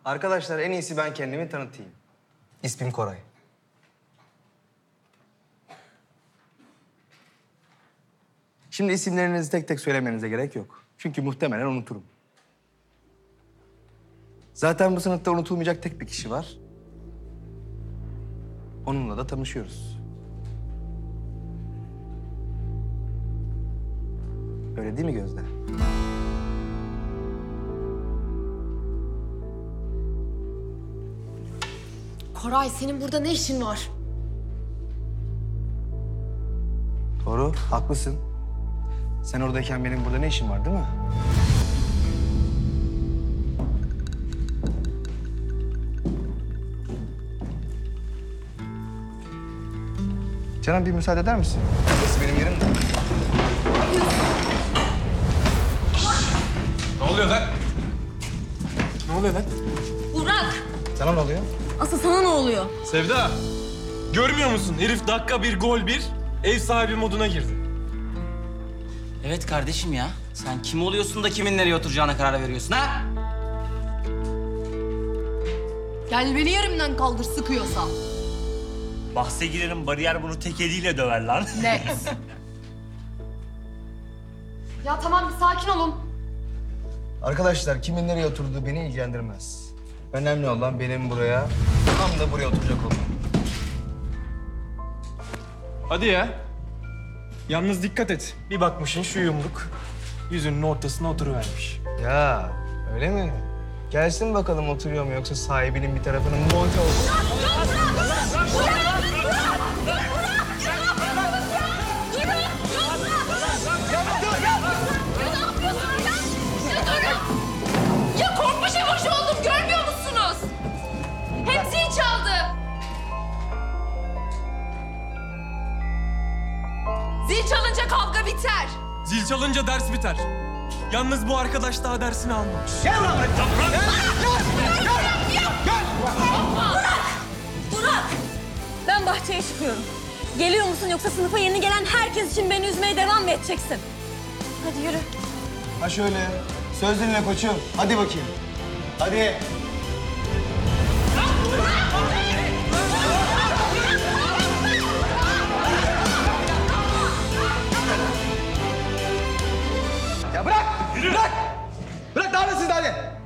Arkadaşlar en iyisi ben kendimi tanıtayım. İsmim Koray. Şimdi isimlerinizi tek tek söylemenize gerek yok. Çünkü muhtemelen unuturum. Zaten bu sınıfta unutulmayacak tek bir kişi var. Onunla da tanışıyoruz. Öyle değil mi Gözde? Koray, senin burada ne işin var? Doğru, haklısın. Sen oradayken benim burada ne işim var değil mi? Canan bir müsaade eder misin? Burası benim yerim de. Ne oluyor lan? Ne oluyor lan? Burak! Sana ne oluyor? Asıl sana ne oluyor? Sevda, görmüyor musun? Herif dakika bir, gol bir, ev sahibi moduna girdi. Evet kardeşim ya. Sen kim oluyorsun da kimin nereye oturacağına karar veriyorsun ha? Gel beni yerimden kaldır sıkıyorsa. Bahse girerim, bariyer bunu tek eliyle döver lan. Net. Ya tamam, bir sakin olun. Arkadaşlar kimin nereye oturduğu beni ilgilendirmez. Önemli olan benim buraya, tam da buraya oturacak olmam. Hadi ya. Yalnız dikkat et. Bir bakmışsın şu yumruk yüzünün ortasına oturuvermiş. Ya öyle mi? Gelsin bakalım oturuyor mu yoksa sahibinin bir tarafının monte olsun. Ya korkmuş yavaş oldum, görmüyor musunuz? Hepsini çaldı. Zil çalınca kavga biter. Zil çalınca ders biter. Yalnız bu arkadaş daha dersini almamış. Burak! Ben bahçeye çıkıyorum. Geliyor musun yoksa sınıfa yeni gelen herkes için beni üzmeye devam mı edeceksin? Hadi yürü. Ha şöyle, söz dinle koçum. Hadi bakayım. Hadi. Ya bırak! Yürü. Bırak! Bırak, dağılın siz de hadi.